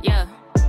Yeah.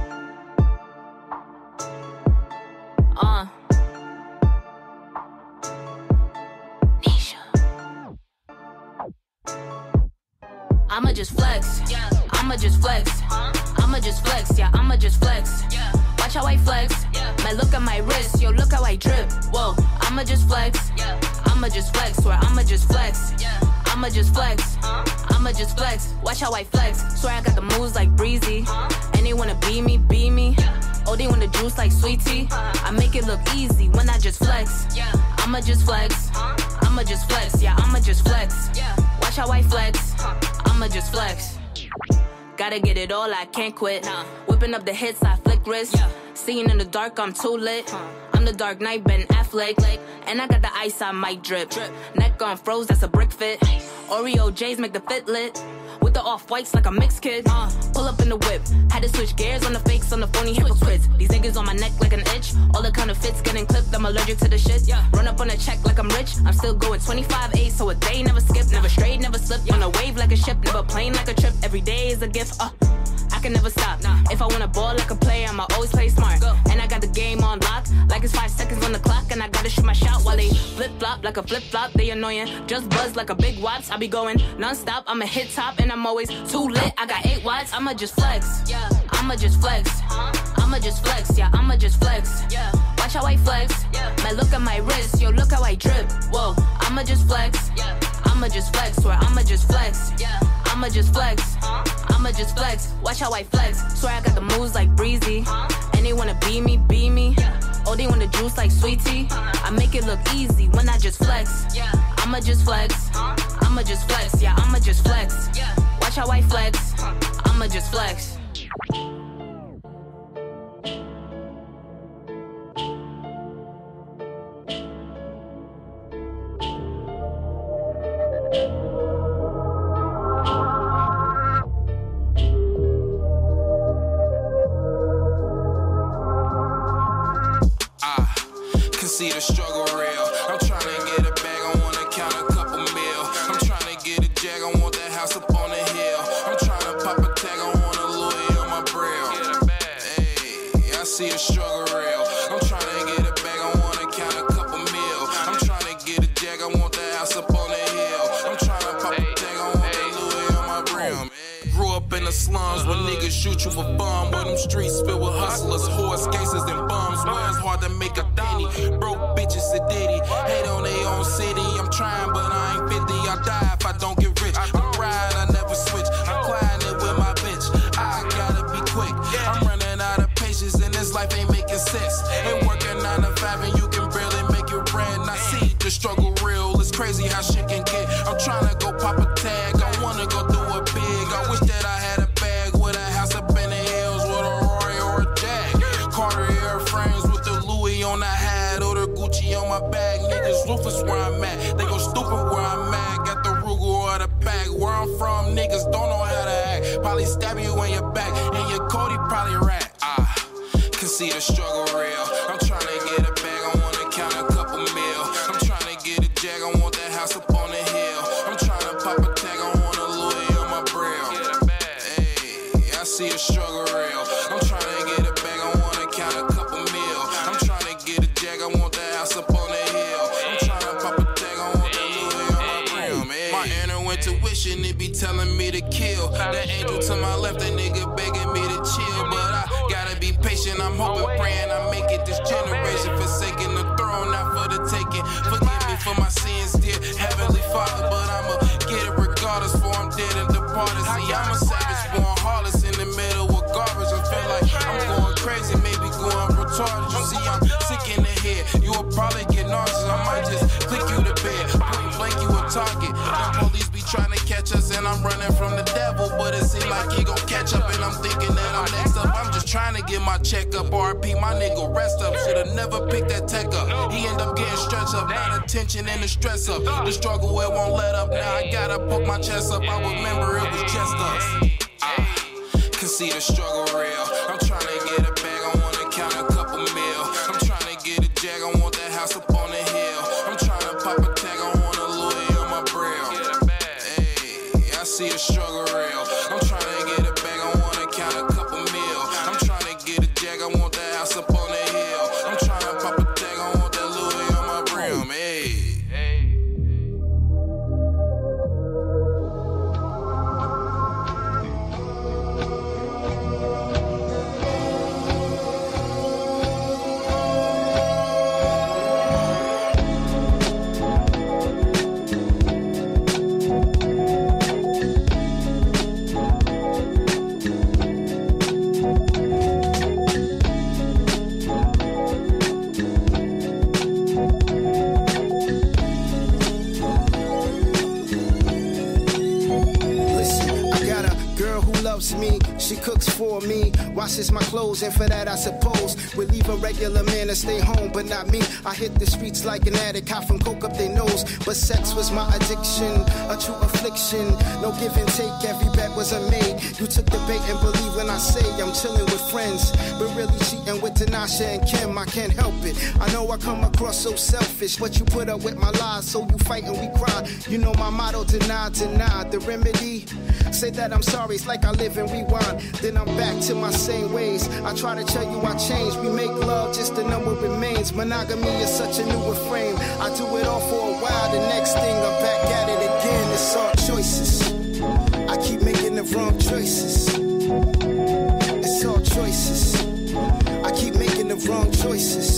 I'ma just flex, yeah. I'ma just flex, I'ma just flex, yeah. I'ma just flex, yeah. Watch how I flex, yeah. Man, look at my wrist, yo, look how I drip. Whoa, I'ma just flex, yeah. I'ma just flex, swear I'ma just flex, yeah. I'ma just flex, I'ma just flex. Watch how I flex, swear I got the moves like breezy. And they wanna be me, yeah. Oh, they want the juice like sweet tea. I make it look easy when I just flex, yeah. I'ma just flex, I'ma just flex, yeah. I'ma just flex, yeah. Watch how I flex, I'ma just flex. Gotta get it all, I can't quit. Whipping up the hits, I flick wrist. Seeing in the dark, I'm too lit. I'm the Dark Knight, Ben Affleck. And I got the ice, I might drip. Neck on froze, that's a brick fit. Oreo J's make the fit lit. With the off-whites like a mixed kid. Pull up in the whip. Had to switch gears on the fakes, on the phony hypocrites. These niggas on my neck like an itch. All the counterfeits getting clipped, I'm allergic to the shit. Run up on a check like I'm rich. I'm still going 25-8, so a day never skip. Never strayed, never slipped. On a wave like a ship, never plane like a trip. Every day is a gift, I can never stop. If I wanna ball like a player, I'ma always play smart. And I got the game on lock, like it's 5 seconds on the clock. And I gotta shoot my shot while they flip-flop like a flip-flop. They annoying, just buzz like a big watts. I be going non-stop, I'ma hit top and I'm always too lit. I got 8 watts, I'ma just flex, yeah. I'ma just flex, I'ma just flex, yeah. I'ma just flex, yeah. Watch how I flex, yeah. Man, look at my wrist, yo, look how I drip. Whoa, I'ma just flex, yeah. I'ma just flex, swear I'ma just flex, yeah. I'ma just flex, I'ma just flex. Watch how I flex, swear I got the moves like breezy. And they wanna be me, yeah. Oh, they want the juice like sweet tea. I make it look easy when I just flex, yeah. I'ma just flex, I'ma just flex, yeah. I'ma just flex, yeah. Watch how I flex, I'ma just flex. See the struggle real. I'm trying to get a bag, I wanna count a couple mil. I'm trying to get a jag, I want that house up on the hill. I'm trying to pop a tag, I want a Louis on my grill. Hey, I see a struggle real. I'm trying to get a bag, I wanna count a couple mil. I'm trying to get a jag, I want that house up on the hill. I'm trying to pop a tag, I want that Louis on my grill. Grew up in the slums where niggas shoot you for fun. Where them streets filled with hustlers, horse cases, and bums. Where it's hard to make a penny. Broke bitches a ditty. Hate on their own city. I'm trying, but I ain't 50. I die if I don't get rich. I'm ride, I never switch. I'm quiet it with my bitch. I gotta be quick. I'm running out of patience, and this life ain't making sense. Ain't working 9 to 5, and you can barely make it rent. I see the struggle real. It's crazy how shit can get. I'm trying to go pop a tag. I wanna go do it big. I wish that I had a bag with a house up in the hills with a Rory or a Jag. Cartier frames with the Louis on the hat or the Gucci on my bag. Niggas ruthless where I'm at. They go stupid where I'm at. Got the Rugal or the bag. Where I'm from, niggas don't know how to act. Probably stab you in your back and your Cody probably rat. Can see the struggle real. I'm trying to get a bag. I wanna count a couple mil. I'm trying to get a jag. I want that house up on the hill. I'm trying to pop a tag. I want a Louis on my grill. Hey, I see a struggle real. I'm trying to get a bag. I wanna count a couple mil. I'm trying to get a jag. I want that house up on the hill. I'm trying to pop a tag. I want that Louis on my grill. My inner intuition, it be telling me to kill. That angel to my left, that nigga begging me to chill. But I gotta be patient. I'm hoping, praying I make it this generation. Forsaking the throne, not for the taking. Forgive me for my sins, dear Heavenly Father. But I'ma get it regardless, for I'm dead and departed. See, I'm a savage, born heartless in the middle of garbage. I feel like I'm going crazy, maybe going retarded. You see, I'm sick in the head. You will probably get nauseous. I might just click you to bed. Point blank, you a target. The police be trying to catch us, and I'm running from the devil. But it seems like he gon' catch up, and I'm thinking that I'm next up. I'm just trying to get my check up. RP, my nigga, rest up. Should've never picked that tech up. He end up getting stretched up. Now the tension and the stress up. The struggle, it won't let up. Now I gotta poke my chest up. I remember it was just us. Can see the struggle real. I'm trying to get a bag. I wanna count a couple mil. I'm trying to get a jag. I want that house up on the hill. I'm trying to pop a tag. I want a Louis on my grill. Hey, I see a struggle real. I'm trying to get a bag. I wanna count a couple mil. washes my clothes, and for that I suppose would leave a regular man to stay home, but not me. I hit the streets like an addict, hot from coke up their nose. But sex was my addiction, a true affliction. No give and take, every bet was a made. You took the bait and believe when I say I'm chilling with friends, but really cheating with Tanasha and Kim. I can't help it. I know I come across so selfish, but you put up with my lies, so you fight and we cry. You know my motto, deny, deny. The remedy, say that I'm sorry, it's like I live and rewind. Then I'm back to my same ways. I try to tell you I changed. We make love, just the number remains. Monogamy is such a new refrain. I do it all for a while, the next thing I'm back at it again. It's all choices. I keep making the wrong choices. It's all choices. I keep making the wrong choices.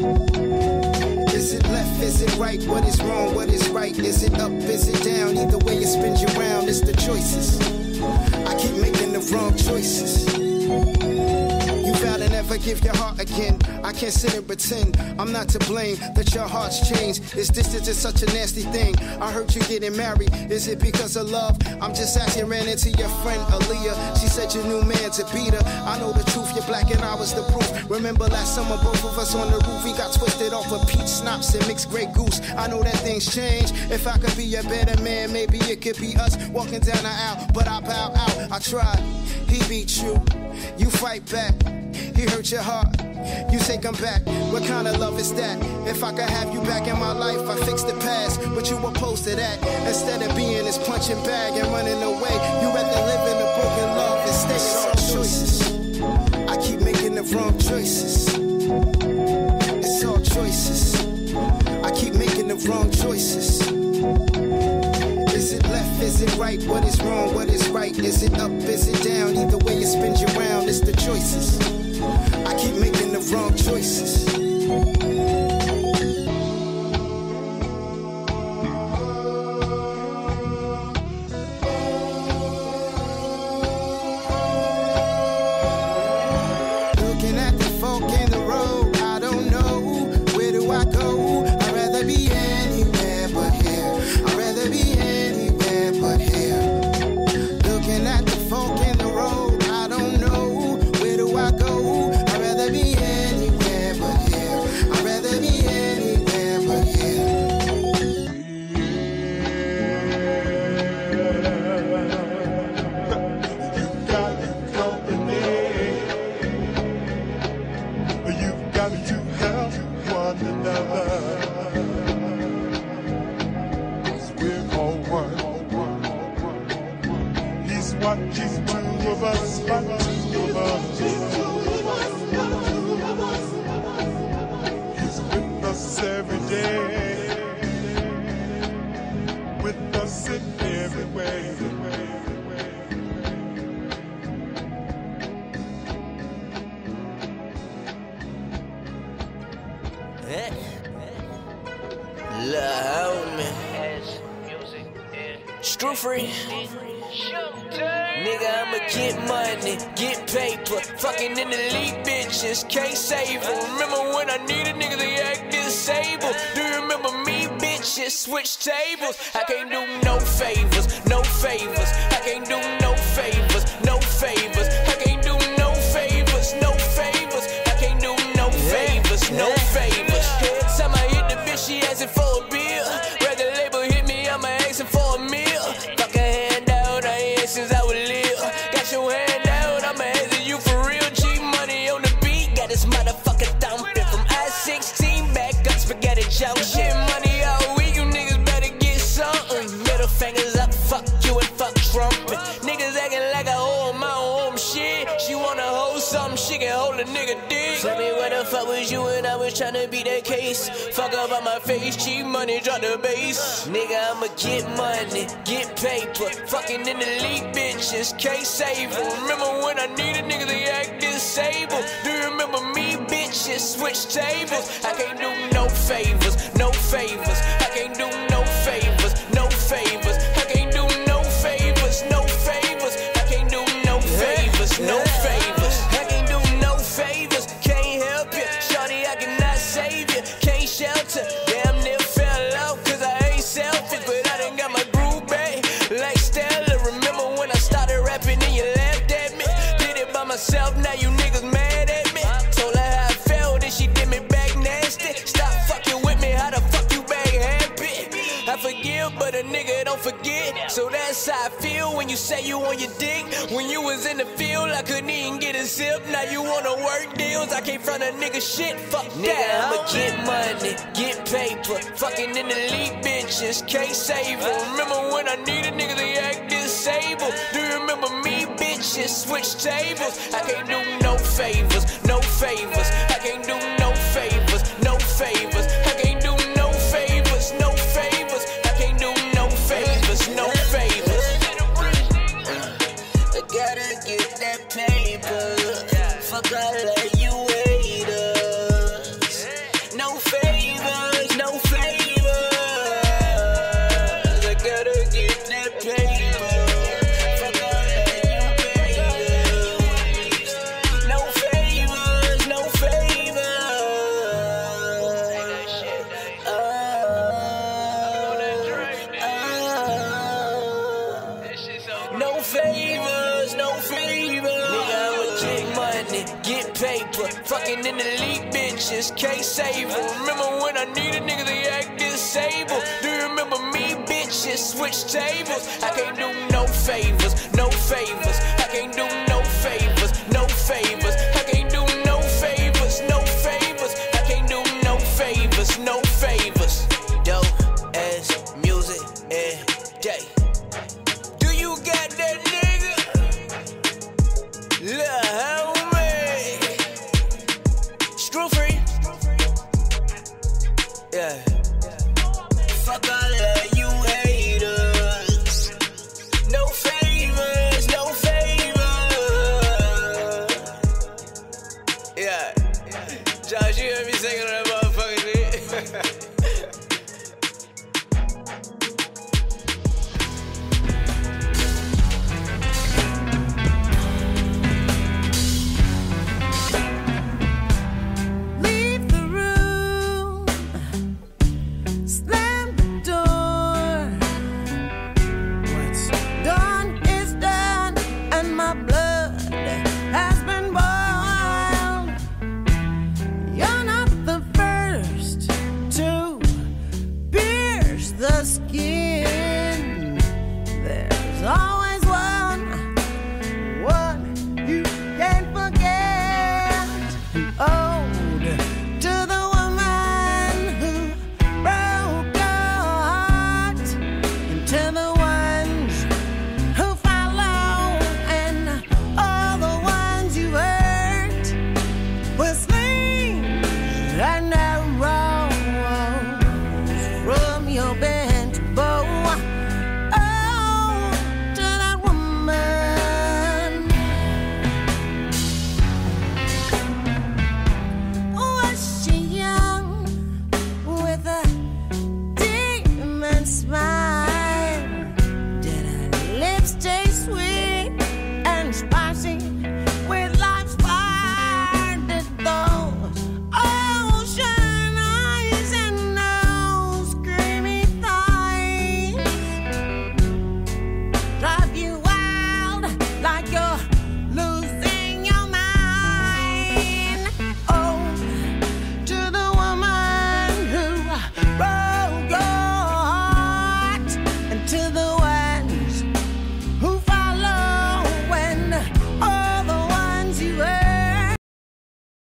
Is it left, is it right? What is wrong, what is right? Is it up, is it down? Either way it spins you round, it's the choices. I keep making the wrong choices. You vow to never give your heart again. I can't sit and pretend I'm not to blame that your heart's changed. Is distance is such a nasty thing? I heard you getting married. Is it because of love? I'm just asking. Ran into your friend Aaliyah. She said your new man to beat her. I know the truth. You're black and I was the proof. Remember last summer both of us on the roof. We got twisted off of peach schnapps and mixed Grey Goose. I know that things change. If I could be a better man, maybe it could be us walking down the aisle. But I bow out. I tried. He beat you. You fight back. He hurt your heart. You take him back. What kind of love is that? If I could have you back in my life, I fix the past. But you opposed to that. Instead of being this punching bag and running away, you rather live in a broken love and stay. It's all choices. I keep making the wrong choices. It's all choices. I keep making the wrong choices. Is it left, is it right? What is wrong, what is right? Is it up, is it down? Either way it spins you round, it's the choices. I keep making the wrong choices. Looking at the fork in the road, I don't know, where do I go? I'd rather be anywhere but here. I'd rather be anywhere but here. Looking at the fork in the road, I don't know, where do I go? I'd rather be anywhere but here. I'd rather be anywhere but here. You've got company. You've got to help one another. 'Cause we're all one. He's watching two of us, but two of us. He's with us every day, with us in every way. Screw free. Nigga, I'ma get money, get paper. Fucking in the elite bitches, can't save them. Remember when I needed niggas to act disabled? Do you remember me, bitches? Switch tables. I can't do no favors, no favors. I can't do no favors, no favors. I can't do no favors, no favors. I can't do no favors, no favors. Every time I hit the bitch, she asking for a bill. Rather label hit me, I'm asking for a meal. Fuck a hand out, I ain't since I was little. Got your hand out, I'm asking you for real. G money on the beat, got this motherfucker thumping from I-16 back up spaghetti junction. Money all week, you niggas better get something. Middle fingers up, fuck you and fuck Trump. Niggas acting like I owe my own shit. She wanna hold something, she can hold a nigga dick. Tell me where the fuck was you when I was tryna beat that case? Fuck up on my face, cheap money, drop the bass. Nigga, I'ma get money, get paper. Fucking in the elite bitches, can't save them. Remember when I needed niggas to act disabled? Do you remember me, bitches? Switch tables. I can't do no favors, no favors. I can't do no favors, no favors. I can't do no favors, no favors. I can't do no favors, no favors. I can't do no favors, can't help you. Shorty, I cannot save you, can't shelter. Damn near fell out, 'cause I ain't selfish. But I done got my groove back, like Stella. Remember when I started rapping and you laughed at me? Did it by myself, now you niggas niggas mad at me. Told her how I felt and she did me back nasty. Stop fucking with me, how the fuck you back happy? I forgive, but a nigga don't forget. So that's how I feel when you say you on your dick. When you was in the field, I couldn't even get a sip. Now you wanna work deals, I can't front a nigga shit. Fuck that, I'ma get money, get paper. Fucking in the elite bitches, can't save her. Remember when I need a nigga to act disabled? Do you remember me, bitches? Switch tables. I can't do no favors, no favors. I can't do no favors, no favors. I can't do no favors, no favors. I can't do no favors, no favors. I gotta get that paper. Fuck all of you haters. No favors, no favors. I gotta get that paper. Fuck all of you haters. No favors, no no favors, no favors. Nigga, I'ma take money, get paper. Fucking in the elite bitches, can't save her. Remember when I need a nigga to act disabled? Do you remember me, bitches? Switch tables. I can't do no favors, no favors. I can't do no favors, no favors. I can't do no favors, no favors. I can't do no favors, no favors. Dope ass music every day. You got that nigga? Lil' homie. Screw free. Yeah. Fuck all of you haters. No favors, no favors. Yeah. Josh, you heard me singing